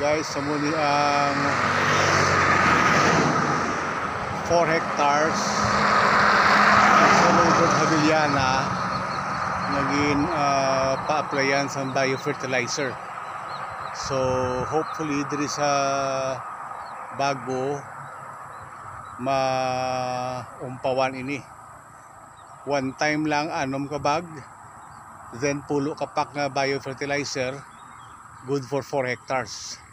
guys, sa muli ang 4 hectares sa lungsod Haviliana naging pa-applyan sa biofertilizer. So hopefully diri sa bago maumpawan ini. One time lang anom ka bag, then pulo ka pack nga biofertilizer, good for 4 hectares.